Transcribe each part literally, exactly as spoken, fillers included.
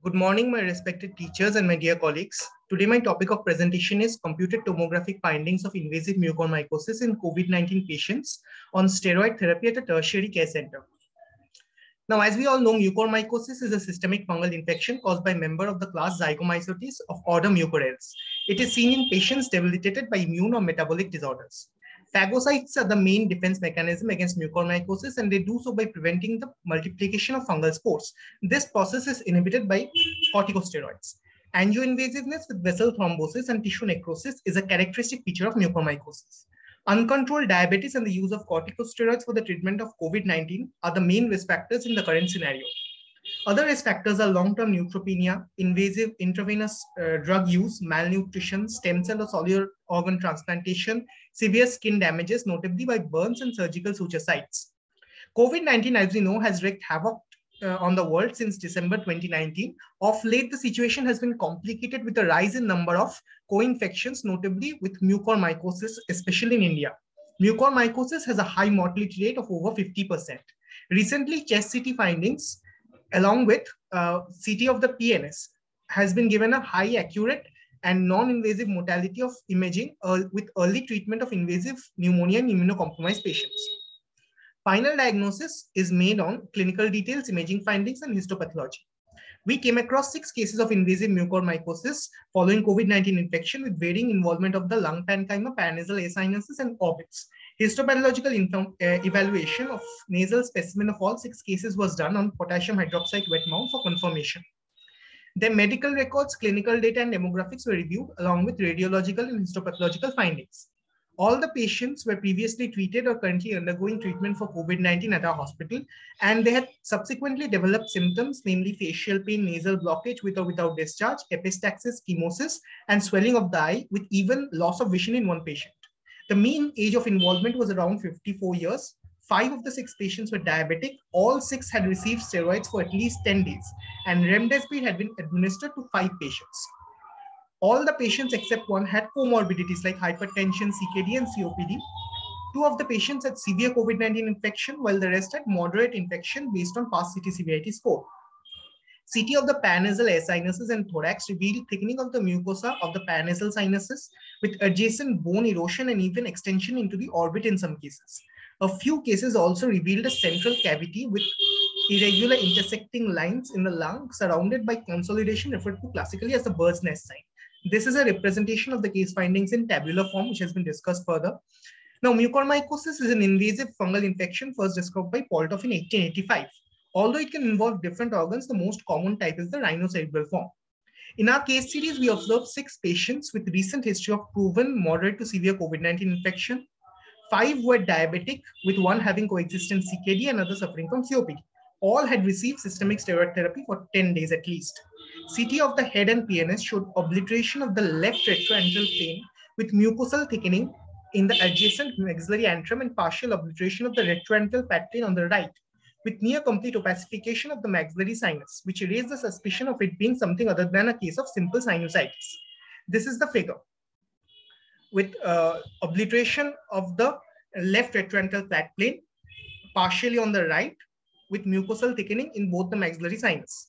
Good morning, my respected teachers and my dear colleagues. Today, my topic of presentation is computed tomographic findings of invasive mucormycosis in COVID nineteen patients on steroid therapy at a tertiary care center. Now, as we all know, mucormycosis is a systemic fungal infection caused by a member of the class Zygomycetes of order Mucorales. It is seen in patients debilitated by immune or metabolic disorders. Phagocytes are the main defense mechanism against mucormycosis, and they do so by preventing the multiplication of fungal spores. This process is inhibited by corticosteroids. Angioinvasiveness with vessel thrombosis and tissue necrosis is a characteristic feature of mucormycosis. Uncontrolled diabetes and the use of corticosteroids for the treatment of COVID nineteen are the main risk factors in the current scenario. Other risk factors are long-term neutropenia, invasive intravenous uh, drug use, malnutrition, stem cell or cellular organ transplantation, severe skin damages, notably by burns and surgical suture sites. COVID nineteen, as we know, has wreaked havoc uh, on the world since December twenty nineteen. Of late, the situation has been complicated with the rise in number of co-infections, notably with mucormycosis, especially in India. Mucormycosis has a high mortality rate of over fifty percent. Recently, chest C T findings along with uh, C T of the P N S has been given a high accurate and non-invasive modality of imaging uh, with early treatment of invasive pneumonia in immunocompromised patients. Final diagnosis is made on clinical details, imaging findings, and histopathology. We came across six cases of invasive mucormycosis following COVID nineteen infection with varying involvement of the lung parenchyma, paranasal asinuses, and orbits. Histopathological uh, evaluation of nasal specimen of all six cases was done on potassium hydroxide wet mount for confirmation. Their medical records, clinical data, and demographics were reviewed along with radiological and histopathological findings. All the patients were previously treated or currently undergoing treatment for COVID nineteen at our hospital, and they had subsequently developed symptoms, namely facial pain, nasal blockage with or without discharge, epistaxis, chemosis, and swelling of the eye, with even loss of vision in one patient. The mean age of involvement was around fifty-four years. Five of the six patients were diabetic. All six had received steroids for at least ten days, and remdesivir had been administered to five patients. All the patients except one had comorbidities like hypertension, C K D, and C O P D. Two of the patients had severe COVID nineteen infection, while the rest had moderate infection based on past C T severity score. C T of the paranasal air sinuses and thorax revealed thickening of the mucosa of the paranasal sinuses with adjacent bone erosion and even extension into the orbit in some cases. A few cases also revealed a central cavity with irregular intersecting lines in the lung surrounded by consolidation referred to classically as the bird's nest sign. This is a representation of the case findings in tabular form, which has been discussed further. Now, mucormycosis is an invasive fungal infection first described by Poltov in eighteen eighty-five. Although it can involve different organs, the most common type is the rhinocerebral form. In our case series, we observed six patients with recent history of proven moderate to severe COVID nineteen infection. Five were diabetic, with one having coexistent C K D and another suffering from C O P D. All had received systemic steroid therapy for ten days at least. C T of the head and P N S showed obliteration of the left retroantral plane with mucosal thickening in the adjacent maxillary antrum and partial obliteration of the retroantral pad plane on the right, with near complete opacification of the maxillary sinus, which raised the suspicion of it being something other than a case of simple sinusitis. This is the figure, with uh, obliteration of the left retroantral pad plane, partially on the right, with mucosal thickening in both the maxillary sinus.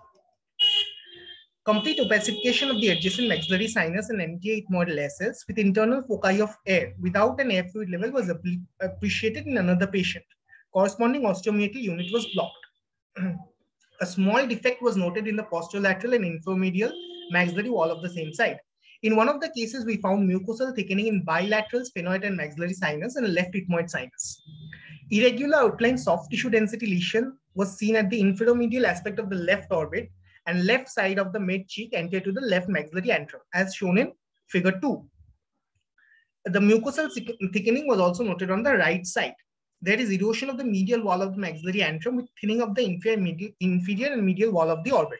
Complete opacification of the adjacent maxillary sinus and anti-ethmoidal S Ls with internal foci of air without an air fluid level was appreciated in another patient. Corresponding osteometrial unit was blocked. A small defect was noted in the posterolateral and inframedial maxillary wall of the same side. In one of the cases, we found mucosal thickening in bilateral sphenoid and maxillary sinus and left ethmoid sinus. Irregular outline soft tissue density lesion was seen at the inframedial aspect of the left orbit and left side of the mid cheek anterior to the left maxillary antrum, as shown in figure two. The mucosal thickening was also noted on the right side. There is erosion of the medial wall of the maxillary antrum with thinning of the inferior, medial, inferior and medial wall of the orbit.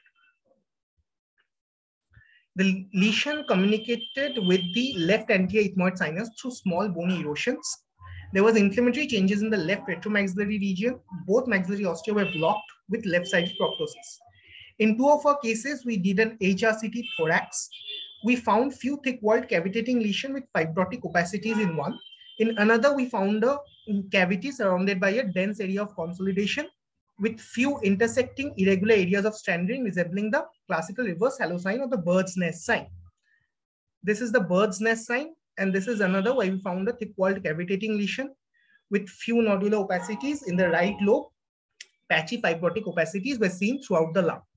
The lesion communicated with the left anterior ethmoid sinus through small bony erosions. There was inflammatory changes in the left retromaxillary region. Both maxillary ostia were blocked with left-sided proptosis. In two of our cases, we did an H R C T thorax. We found few thick-walled cavitating lesion with fibrotic opacities in one. In another, we found a cavity surrounded by a dense area of consolidation with few intersecting irregular areas of stranding resembling the classical reverse halo sign or the bird's nest sign. This is the bird's nest sign, and this is another where we found a thick-walled cavitating lesion with few nodular opacities in the right lobe. Patchy fibrotic opacities were seen throughout the lung.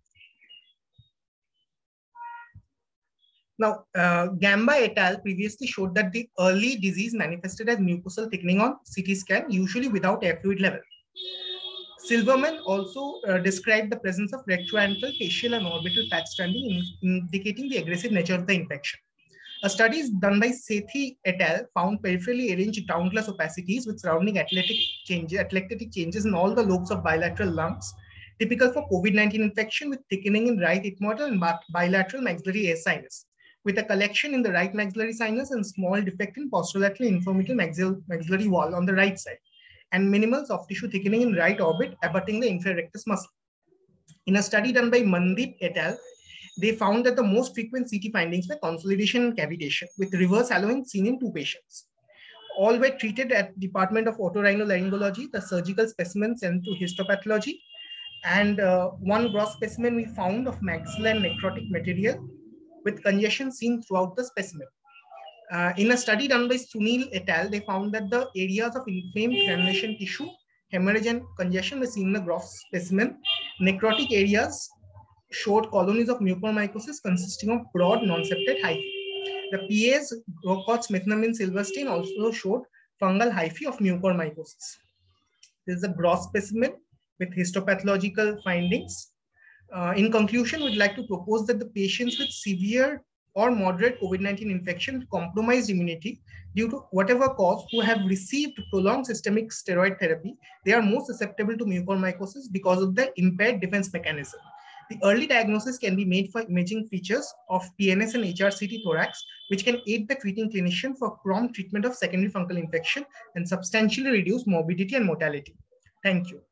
Now, uh, Gamba et al. Previously showed that the early disease manifested as mucosal thickening on C T scan, usually without air fluid level. Silverman also uh, described the presence of retroantral, facial, and orbital fat stranding, in, indicating the aggressive nature of the infection. A study done by Sethi et al. Found peripherally arranged downclass opacities with surrounding athletic changes, athletic changes in all the lobes of bilateral lungs, typical for COVID nineteen infection, with thickening in right ethmoidal and bilateral maxillary air sinus, with a collection in the right maxillary sinus and small defect in posterolateral inframeatal maxill maxillary wall on the right side, and minimal soft tissue thickening in right orbit abutting the inferior rectus muscle. In a study done by Mandeep et al., they found that the most frequent C T findings were consolidation and cavitation, with reverse haloing seen in two patients. All were treated at Department of Otorhinolaryngology. The surgical specimen sent to histopathology, and uh, one gross specimen we found of maxilla and necrotic material, with congestion seen throughout the specimen. Uh, in a study done by Sunil et al., they found that the areas of inflamed granulation tissue, hemorrhage, and congestion were seen in the gross specimen. Necrotic areas showed colonies of mucormycosis consisting of broad non-septate hyphae. The P A's Grocott's methenamine silverstein also showed fungal hyphae of mucormycosis. This is a gross specimen with histopathological findings. Uh, in conclusion, we'd like to propose that the patients with severe or moderate COVID nineteen infection with compromised immunity due to whatever cause who have received prolonged systemic steroid therapy, they are more susceptible to mucormycosis because of the impaired defense mechanism. The early diagnosis can be made for imaging features of P N S and H R C T thorax, which can aid the treating clinician for prompt treatment of secondary fungal infection and substantially reduce morbidity and mortality. Thank you.